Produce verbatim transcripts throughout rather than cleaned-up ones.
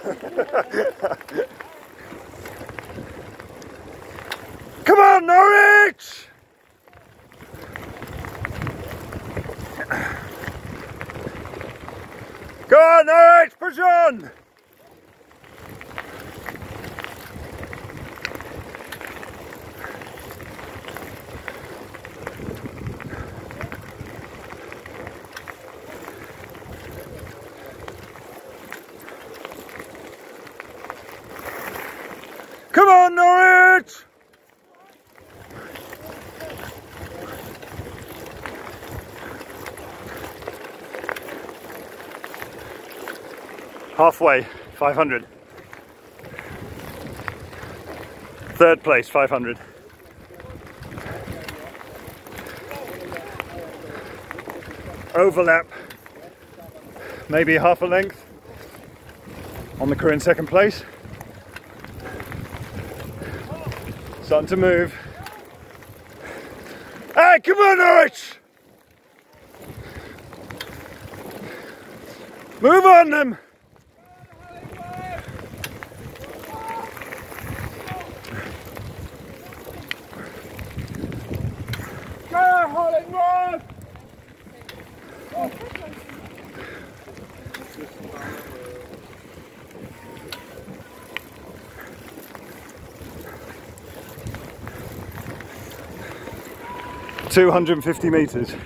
Come on, Norwich! Go on, Norwich, push on! Come on, Norwich! Halfway, five hundred. Third place, five hundred. Overlap, maybe half a length on the crew in second place. Starting to move. Hey, come on, Norwich! Move on them! Go, Hollingworth! two hundred fifty metres.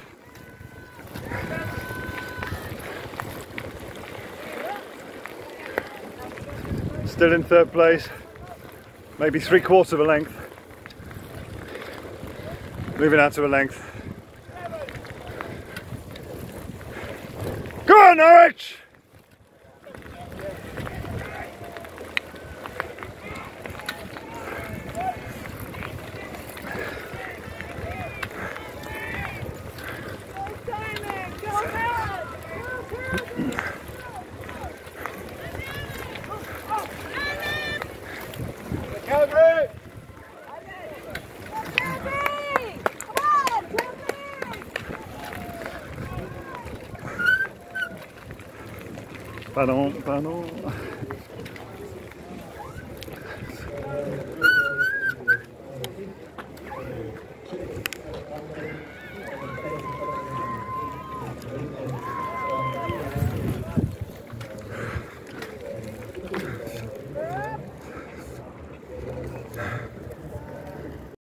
Still in third place, maybe three quarters of a length. Moving out to a length. Go on, Norwich! Calgary! Pardon, pardon.